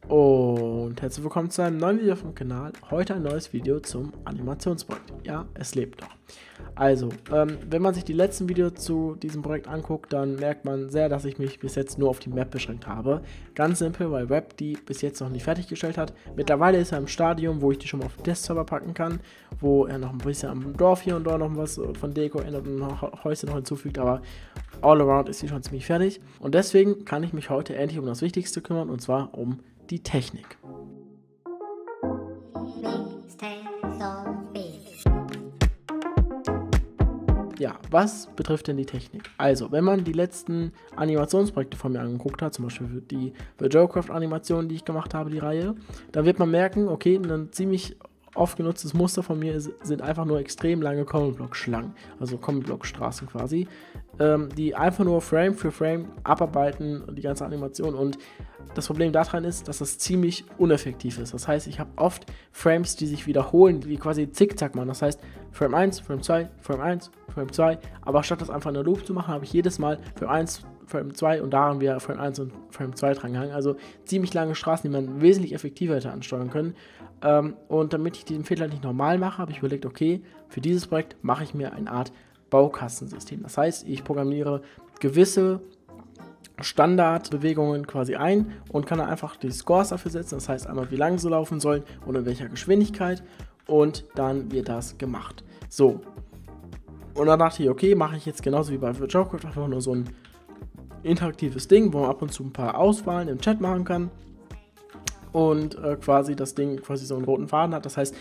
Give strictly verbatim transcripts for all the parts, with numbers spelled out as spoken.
Und herzlich willkommen zu einem neuen Video vom Kanal. Heute ein neues Video zum Animationsprojekt. Ja, es lebt noch. Also, ähm, wenn man sich die letzten Videos zu diesem Projekt anguckt, dann merkt man sehr, dass ich mich bis jetzt nur auf die Map beschränkt habe. Ganz simpel, weil Web die bis jetzt noch nicht fertiggestellt hat. Mittlerweile ist er im Stadium, wo ich die schon mal auf den Testserver packen kann, wo er noch ein bisschen am Dorf hier und dort noch was von Deko ändert und noch Häuser noch hinzufügt, aber all around ist sie schon ziemlich fertig. Und deswegen kann ich mich heute endlich um das Wichtigste kümmern, und zwar um die Technik. Ja, was betrifft denn die Technik? Also, wenn man die letzten Animationsprojekte von mir angeguckt hat, zum Beispiel die The Joecraft-Animation, die ich gemacht habe, die Reihe, dann wird man merken, okay, ein ziemlich oft genutztes Muster von mir ist, sind einfach nur extrem lange Comic-Block-Schlangen, also Comic-Block-Straßen quasi, ähm, die einfach nur Frame für Frame abarbeiten, die ganze Animation. Und das Problem daran ist, dass das ziemlich uneffektiv ist. Das heißt, ich habe oft Frames, die sich wiederholen, die quasi zickzack machen. Das heißt, Frame eins, Frame zwei, Frame eins, Frame zwei, aber statt das einfach in der Loop zu machen, habe ich jedes Mal Frame eins, Frame zwei und daran wieder Frame eins und Frame zwei dran gehangen. Also ziemlich lange Straßen, die man wesentlich effektiver hätte ansteuern können. Ähm, und damit ich diesen Fehler nicht normal mache, habe ich überlegt, okay, für dieses Projekt mache ich mir eine Art Baukastensystem. Das heißt, ich programmiere gewisse Standardbewegungen quasi ein und kann dann einfach die Scores dafür setzen. Das heißt einmal, wie lang sie laufen sollen und in welcher Geschwindigkeit, und dann wird das gemacht. So. Und dann dachte ich, okay, mache ich jetzt genauso wie bei The Joecraft einfach nur so ein interaktives Ding, wo man ab und zu ein paar Auswahlen im Chat machen kann und äh, quasi das Ding quasi so einen roten Faden hat. Das heißt,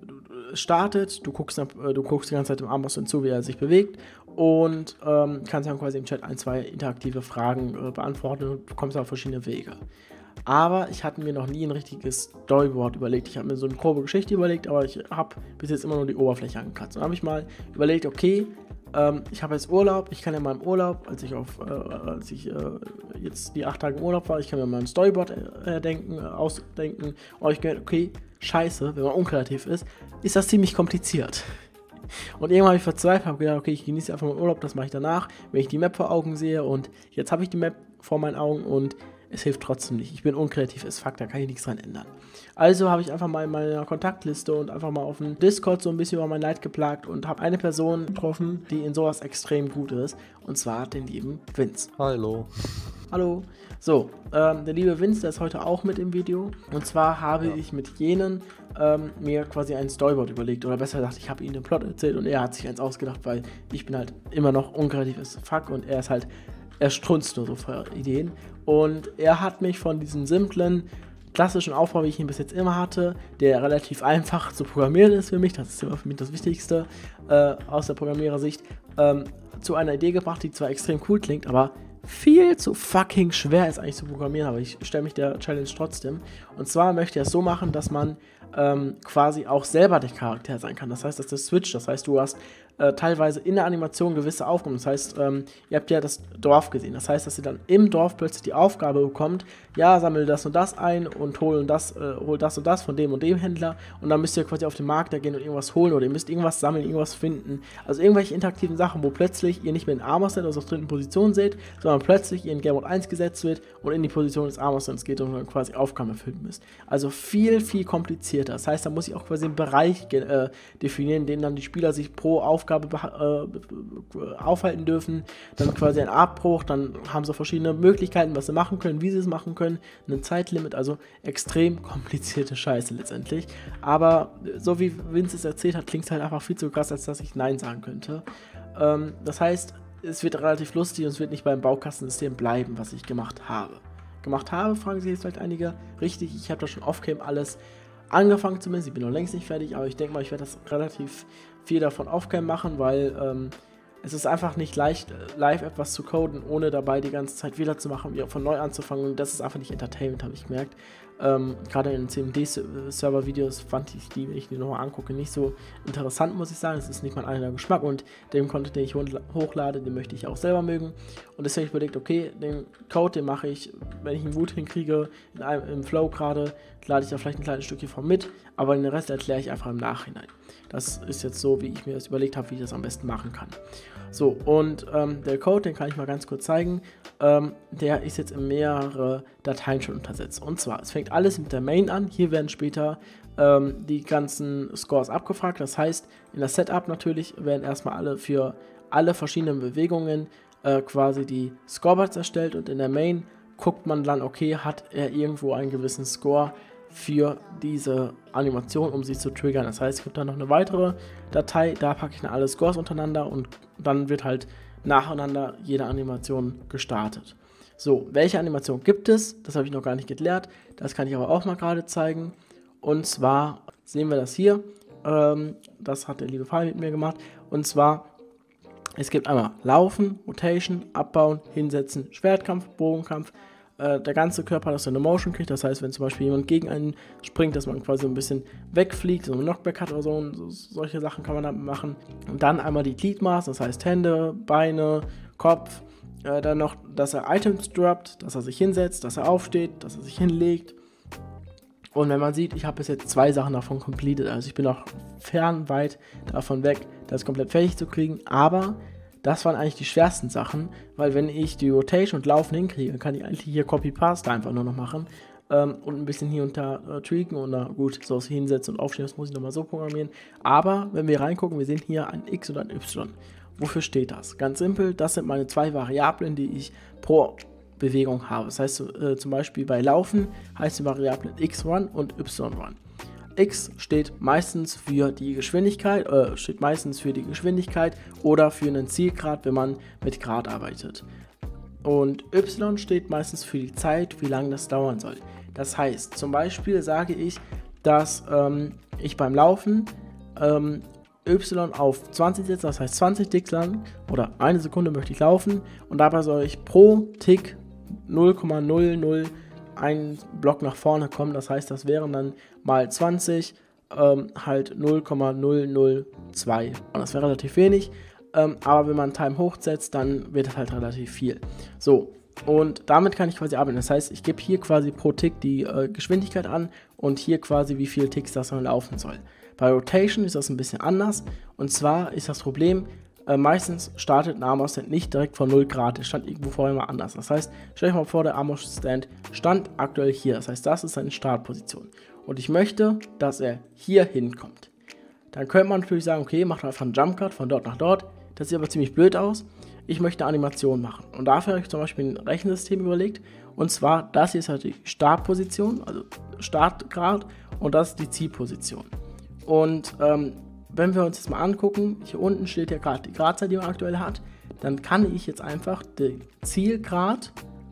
es startet, du guckst, äh, du guckst die ganze Zeit dem Armbrust zu, wie er sich bewegt, und ähm, kannst dann quasi im Chat ein, zwei interaktive Fragen äh, beantworten und bekommst auf verschiedene Wege. Aber ich hatte mir noch nie ein richtiges Storyboard überlegt. Ich habe mir so eine grobe Geschichte überlegt, aber ich habe bis jetzt immer nur die Oberfläche angekratzt. Dann habe ich mal überlegt, okay, ähm, ich habe jetzt Urlaub, ich kann ja mal im Urlaub, als ich, auf, äh, als ich äh, jetzt die acht Tage im Urlaub war, ich kann mir mal ein Storyboard äh, denken, äh, ausdenken, und ich gedacht, okay, scheiße, wenn man unkreativ ist, ist das ziemlich kompliziert. Und irgendwann habe ich verzweifelt, habe gedacht, okay, ich genieße einfach meinen Urlaub, das mache ich danach, wenn ich die Map vor Augen sehe, und jetzt habe ich die Map vor meinen Augen und es hilft trotzdem nicht. Ich bin unkreativ, ist Fakt, da kann ich nichts dran ändern. Also habe ich einfach mal in meiner Kontaktliste und einfach mal auf dem Discord so ein bisschen über mein Leid geplagt und habe eine Person getroffen, die in sowas extrem gut ist, und zwar den lieben Vince. Hallo. Hallo. So, ähm, der liebe Vince, der ist heute auch mit im Video. Und zwar habe ja. ich mit jenen ähm, mir quasi ein Storyboard überlegt. Oder besser gesagt, ich habe ihm den Plot erzählt und er hat sich eins ausgedacht, weil ich bin halt immer noch unkreativ as fuck und er ist halt, er strunzt nur so vor Ideen. Und er hat mich von diesem simplen, klassischen Aufbau, wie ich ihn bis jetzt immer hatte, der relativ einfach zu programmieren ist für mich, das ist immer für mich das Wichtigste äh, aus der Programmierersicht, ähm, zu einer Idee gebracht, die zwar extrem cool klingt, aber viel zu fucking schwer ist eigentlich zu programmieren, aber ich stelle mich der Challenge trotzdem. Und zwar möchte er es so machen, dass man ähm, quasi auch selber der Charakter sein kann. Das heißt, dass der Switch, das heißt, du hast äh, teilweise in der Animation gewisse Aufgaben. Das heißt, ähm, ihr habt ja das Dorf gesehen. Das heißt, dass ihr dann im Dorf plötzlich die Aufgabe bekommt, ja, sammel das und das ein und hol das, äh, hol das und das von dem und dem Händler, und dann müsst ihr quasi auf den Markt da gehen und irgendwas holen, oder ihr müsst irgendwas sammeln, irgendwas finden. Also irgendwelche interaktiven Sachen, wo plötzlich ihr nicht mehr in Armor Set, also auf dritten Position seht, sondern plötzlich ihr in Game Mode eins gesetzt wird und in die Position des Armor Sets geht und dann quasi Aufgaben erfüllen müsst. Also viel, viel komplizierter. Das heißt, da muss ich auch quasi einen Bereich äh, definieren, in dem dann die Spieler sich pro Aufgabe äh, aufhalten dürfen. Dann quasi ein Abbruch, dann haben sie verschiedene Möglichkeiten, was sie machen können, wie sie es machen können, ein Zeitlimit, also extrem komplizierte Scheiße letztendlich. Aber so wie Vince es erzählt hat, klingt es halt einfach viel zu krass, als dass ich Nein sagen könnte. Ähm, das heißt, es wird relativ lustig und es wird nicht beim Baukastensystem bleiben, was ich gemacht habe. Gemacht habe, fragen sich jetzt vielleicht einige. Richtig, ich habe da schon off-cam alles angefangen zumindest. Ich bin noch längst nicht fertig, aber ich denke mal, ich werde das relativ viel davon off-cam machen, weil ähm, es ist einfach nicht leicht, live etwas zu coden, ohne dabei die ganze Zeit Fehler zu machen, wieder von neu anzufangen, und das ist einfach nicht Entertainment, habe ich gemerkt. Ähm, gerade in den C M D-Server-Videos fand ich die, wenn ich die nochmal angucke, nicht so interessant, muss ich sagen. Es ist nicht mein eigener Geschmack, und den Content, den ich hochlade, den möchte ich auch selber mögen. Und deswegen habe ich überlegt, okay, den Code, den mache ich, wenn ich ihn gut hinkriege, in einem, im Flow gerade, lade ich da vielleicht ein kleines Stückchen von mit, aber den Rest erkläre ich einfach im Nachhinein. Das ist jetzt so, wie ich mir das überlegt habe, wie ich das am besten machen kann. So, und ähm, der Code, den kann ich mal ganz kurz zeigen. Ähm, der ist jetzt in mehrere Dateien schon untersetzt. Und zwar, es fängt fängt alles mit der Main an. Hier werden später ähm, die ganzen Scores abgefragt. Das heißt, in der Setup natürlich werden erstmal alle für alle verschiedenen Bewegungen äh, quasi die Scoreboards erstellt und in der Main guckt man dann, okay, hat er irgendwo einen gewissen Score für diese Animation, um sie zu triggern. Das heißt, es gibt dann noch eine weitere Datei, da packe ich dann alle Scores untereinander und dann wird halt nacheinander jede Animation gestartet. So, welche Animation gibt es? Das habe ich noch gar nicht geklärt. Das kann ich aber auch mal gerade zeigen. Und zwar sehen wir das hier. Ähm, das hat der liebe Fall mit mir gemacht. Und zwar, es gibt einmal Laufen, Rotation, Abbauen, Hinsetzen, Schwertkampf, Bogenkampf. Äh, der ganze Körper, dass er eine Motion kriegt. Das heißt, wenn zum Beispiel jemand gegen einen springt, dass man quasi so ein bisschen wegfliegt, so ein Knockback hat oder so. Und so solche Sachen kann man damit machen. Und dann einmal die Gliedmaßen, das heißt Hände, Beine, Kopf. Äh, dann noch, dass er Items droppt, dass er sich hinsetzt, dass er aufsteht, dass er sich hinlegt. Und wenn man sieht, ich habe bis jetzt zwei Sachen davon completed, also ich bin noch fernweit davon weg, das komplett fertig zu kriegen, aber das waren eigentlich die schwersten Sachen, weil wenn ich die Rotation und Laufen hinkriege, kann ich eigentlich hier Copy-Paste einfach nur noch machen ähm, und ein bisschen hier und da äh, tweaken und da gut, so aus hinsetzen und aufstehen, das muss ich nochmal so programmieren. Aber wenn wir reingucken, wir sehen hier ein X und ein Y. Wofür steht das? Ganz simpel, das sind meine zwei Variablen, die ich pro Bewegung habe. Das heißt äh, zum Beispiel bei Laufen heißt die Variablen x eins und y eins. X steht meistens für die Geschwindigkeit, äh, steht meistens für die Geschwindigkeit oder für einen Zielgrad, wenn man mit Grad arbeitet. Und Y steht meistens für die Zeit, wie lange das dauern soll. Das heißt, zum Beispiel sage ich, dass ähm, ich beim Laufen ähm, Y auf zwanzig setze, das heißt zwanzig Ticks lang oder eine Sekunde möchte ich laufen und dabei soll ich pro Tick null Komma null null einen Block nach vorne kommen, das heißt, das wären dann mal zwanzig, ähm, halt null Komma null null zwei. Und das wäre relativ wenig, ähm, aber wenn man Time hochsetzt, dann wird das halt relativ viel. So, und damit kann ich quasi arbeiten. Das heißt, ich gebe hier quasi pro Tick die äh, Geschwindigkeit an und hier quasi wie viele Ticks das dann laufen soll. Bei Rotation ist das ein bisschen anders und zwar ist das Problem, Äh, meistens startet ein Armor-Stand nicht direkt von null Grad, der stand irgendwo vorher mal anders. Das heißt, stell euch mal vor, der Armor-Stand stand aktuell hier. Das heißt, das ist seine Startposition. Und ich möchte, dass er hier hinkommt. Dann könnte man natürlich sagen, okay, macht einfach einen Jump-Cut von dort nach dort. Das sieht aber ziemlich blöd aus. Ich möchte eine Animation machen. Und dafür habe ich zum Beispiel ein Rechensystem überlegt. Und zwar, das hier ist halt die Startposition, also Startgrad. Und das ist die Zielposition. Und ähm, wenn wir uns jetzt mal angucken, hier unten steht ja gerade die Gradzahl, die man aktuell hat, dann kann ich jetzt einfach den Zielgrad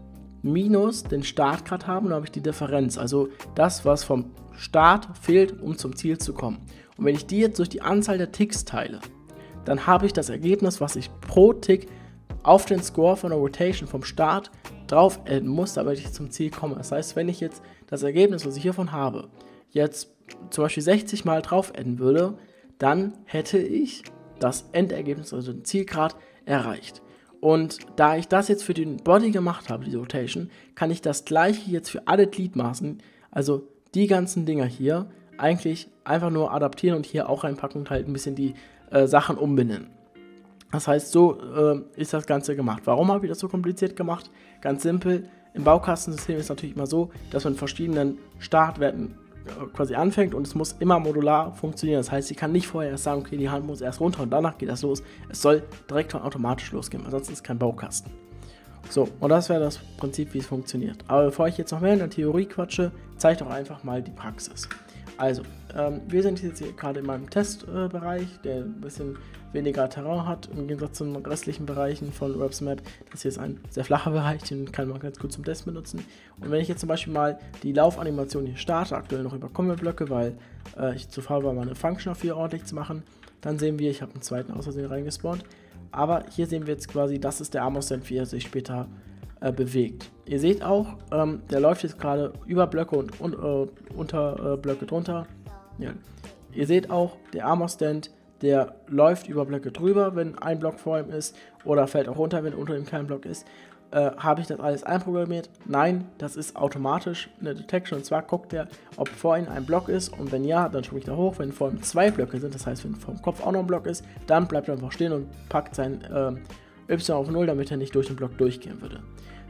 minus den Startgrad haben, dann habe ich die Differenz, also das, was vom Start fehlt, um zum Ziel zu kommen. Und wenn ich die jetzt durch die Anzahl der Ticks teile, dann habe ich das Ergebnis, was ich pro Tick auf den Score von der Rotation vom Start drauf adden muss, damit ich zum Ziel komme. Das heißt, wenn ich jetzt das Ergebnis, was ich hiervon habe, jetzt zum Beispiel sechzig mal drauf adden würde, dann hätte ich das Endergebnis, also den Zielgrad, erreicht. Und da ich das jetzt für den Body gemacht habe, die Rotation, kann ich das gleiche jetzt für alle Gliedmaßen, also die ganzen Dinger hier, eigentlich einfach nur adaptieren und hier auch reinpacken und halt ein bisschen die äh, Sachen umbenennen. Das heißt, so äh, ist das Ganze gemacht. Warum habe ich das so kompliziert gemacht? Ganz simpel, im Baukastensystem ist es natürlich immer so, dass man verschiedenen Startwerten quasi anfängt und es muss immer modular funktionieren. Das heißt, ich kann nicht vorher erst sagen, okay, die Hand muss erst runter und danach geht das los. Es soll direkt von automatisch losgehen, ansonsten ist es kein Baukasten. So, und das wäre das Prinzip, wie es funktioniert. Aber bevor ich jetzt noch mehr in der Theorie quatsche, zeige ich doch einfach mal die Praxis. Also, ähm, wir sind jetzt hier gerade in meinem Testbereich, äh, der ein bisschen weniger Terrain hat, im Gegensatz zu den restlichen Bereichen von RapsMap. Das hier ist ein sehr flacher Bereich, den kann man ganz gut zum Test benutzen. Und wenn ich jetzt zum Beispiel mal die Laufanimation hier starte, aktuell noch über Combo-Blöcke, weil äh, ich zu faul war, meine Function auf hier ordentlich zu machen, dann sehen wir, ich habe einen zweiten aus Versehen reingespawnt. Aber hier sehen wir jetzt quasi, das ist der Armor-Stand, wie er sich später äh, bewegt. Ihr seht auch, ähm, der läuft jetzt gerade über Blöcke und, und äh, unter äh, Blöcke drunter. Ja. Ihr seht auch, der Armor-Stand, der läuft über Blöcke drüber, wenn ein Block vor ihm ist, oder fällt auch runter, wenn unter ihm kein Block ist. Äh, habe ich das alles einprogrammiert? Nein, das ist automatisch eine Detection, und zwar guckt er, ob vor ihm ein Block ist, und wenn ja, dann springt er hoch. Wenn vor ihm zwei Blöcke sind, das heißt, wenn vor dem Kopf auch noch ein Block ist, dann bleibt er einfach stehen und packt sein äh, Y auf null, damit er nicht durch den Block durchgehen würde.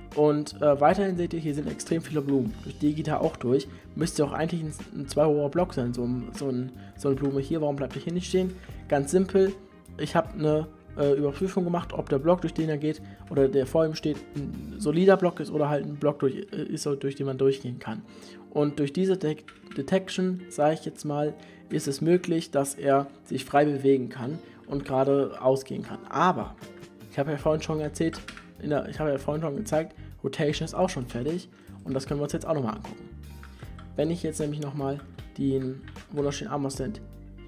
Und äh, weiterhin seht ihr, hier sind extrem viele Blumen. Durch die geht er auch durch. Müsste auch eigentlich ein, ein zwei hoher Block sein, so, so, ein, so eine Blume hier. Warum bleibt er hier nicht stehen? Ganz simpel, ich habe eine äh, Überprüfung gemacht, ob der Block, durch den er geht, oder der vor ihm steht, ein solider Block ist oder halt ein Block durch, äh, ist, durch den man durchgehen kann. Und durch diese De Detection, sage ich jetzt mal, ist es möglich, dass er sich frei bewegen kann und gerade ausgehen kann. Aber, ich habe ja vorhin schon erzählt, in der, ich habe ja vorhin schon gezeigt, Rotation ist auch schon fertig und das können wir uns jetzt auch nochmal angucken. Wenn ich jetzt nämlich nochmal den wunderschönen Arm Stand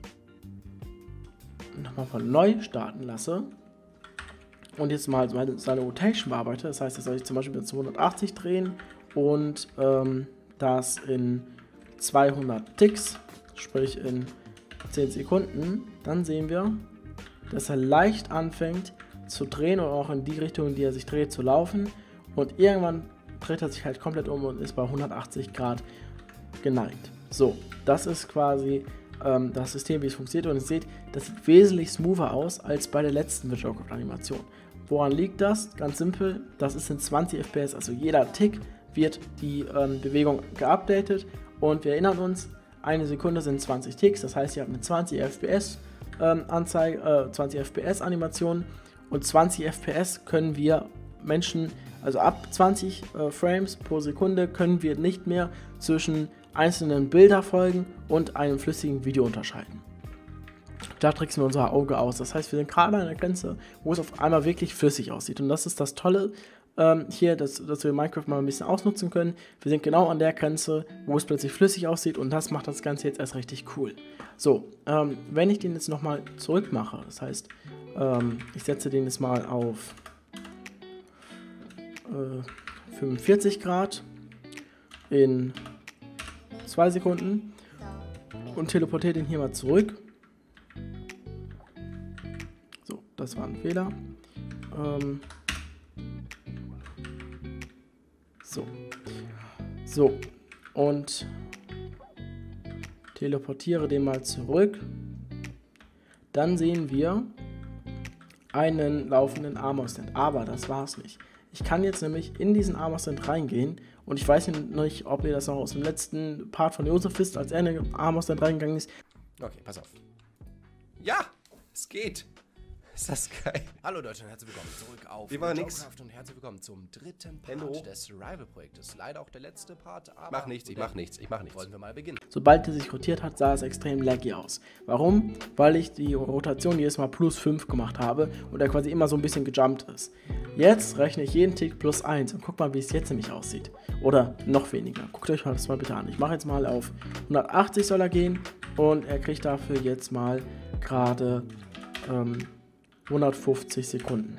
nochmal von neu starten lasse und jetzt mal seine Rotation bearbeite, das heißt, das soll ich zum Beispiel mit zweihundertachtzig drehen und ähm, das in zweihundert Ticks, sprich in zehn Sekunden, dann sehen wir, dass er leicht anfängt zu drehen und auch in die Richtung, in die er sich dreht, zu laufen und irgendwann dreht er sich halt komplett um und ist bei hundertachtzig Grad geneigt. So, das ist quasi ähm, das System, wie es funktioniert und ihr seht, das sieht wesentlich smoother aus als bei der letzten Videocraft-Animation. Woran liegt das? Ganz simpel, das ist in zwanzig F P S, also jeder Tick wird die ähm, Bewegung geupdatet und wir erinnern uns, eine Sekunde sind zwanzig Ticks, das heißt, ihr habt eine zwanzig F P S ähm, Anzeige, äh, zwanzig F P S Animation und zwanzig F P S können wir Menschen, also ab zwanzig äh, Frames pro Sekunde können wir nicht mehr zwischen einzelnen Bilderfolgen und einem flüssigen Video unterscheiden. Da tricksen wir unser Auge aus. Das heißt, wir sind gerade an der Grenze, wo es auf einmal wirklich flüssig aussieht. Und das ist das Tolle ähm, hier, dass, dass wir Minecraft mal ein bisschen ausnutzen können. Wir sind genau an der Grenze, wo es plötzlich flüssig aussieht und das macht das Ganze jetzt erst richtig cool. So, ähm, wenn ich den jetzt nochmal zurück mache, das heißt, ähm, ich setze den jetzt mal auf äh, fünfundvierzig Grad in zwei Sekunden und teleportiere den hier mal zurück. So, das war ein Fehler. Ähm, so. So. Und teleportiere den mal zurück. Dann sehen wir einen laufenden Armor Stand. Aber das war's nicht. Ich kann jetzt nämlich in diesen Armor Stand reingehen und ich weiß nicht, ob ihr das noch aus dem letzten Part von Josef wisst, als er in den Armor Stand reingegangen ist. Okay, pass auf. Ja, es geht. Ist das geil. Hallo Leute und herzlich willkommen zurück auf Wie war nix? und herzlich willkommen zum dritten Hände hoch. Part des Survival-Projektes. Leider auch der letzte Part, aber... Mach nichts, ich mach nichts, ich mach nichts. Wollen wir mal beginnen. Sobald er sich rotiert hat, sah es extrem laggy aus. Warum? Weil ich die Rotation jedes Mal plus fünf gemacht habe und er quasi immer so ein bisschen gejumpt ist. Jetzt rechne ich jeden Tick plus eins und guck mal, wie es jetzt nämlich aussieht. Oder noch weniger. Guckt euch mal das mal bitte an. Ich mache jetzt mal auf hundertachtzig soll er gehen und er kriegt dafür jetzt mal gerade ähm, hundertfünfzig Sekunden.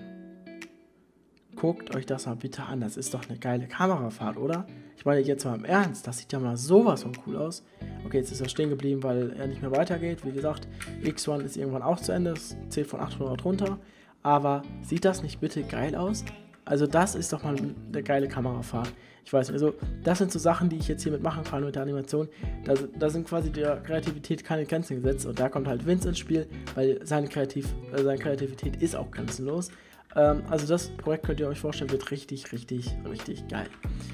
Guckt euch das mal bitte an. Das ist doch eine geile Kamerafahrt, oder? Ich meine jetzt mal im Ernst. Das sieht ja mal sowas von cool aus. Okay, jetzt ist er stehen geblieben, weil er nicht mehr weitergeht. Wie gesagt, X eins ist irgendwann auch zu Ende. Es zählt von achthundert runter. Aber sieht das nicht bitte geil aus? Also das ist doch mal eine geile Kamerafahrt. Ich weiß nicht, also das sind so Sachen, die ich jetzt hiermit machen kann mit der Animation. Da, da sind quasi der Kreativität keine Grenzen gesetzt und da kommt halt Vince ins Spiel, weil seine, Kreativ, äh, seine Kreativität ist auch grenzenlos. Ähm, also das Projekt könnt ihr euch vorstellen, wird richtig, richtig, richtig geil.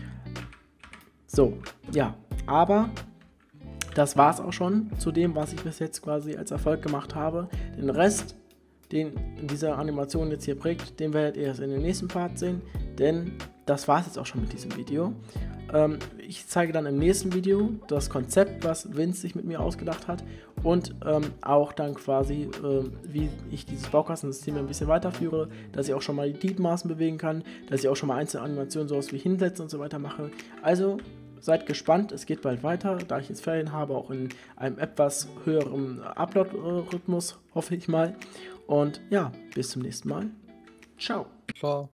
So, ja, aber das war es auch schon zu dem, was ich bis jetzt quasi als Erfolg gemacht habe. Den Rest, den in dieser Animation jetzt hier prägt, den werdet ihr erst in den nächsten Part sehen, denn das war es jetzt auch schon mit diesem Video. Ähm, ich zeige dann im nächsten Video das Konzept, was Vince sich mit mir ausgedacht hat und ähm, auch dann quasi, äh, wie ich dieses Baukastensystem ein bisschen weiterführe, dass ich auch schon mal die Gliedmaßen bewegen kann, dass ich auch schon mal einzelne Animationen sowas wie hinsetzen und so weiter mache. Also seid gespannt, es geht bald weiter, da ich jetzt Ferien habe, auch in einem etwas höheren Upload-Rhythmus, hoffe ich mal. Und ja, bis zum nächsten Mal. Ciao. Ciao.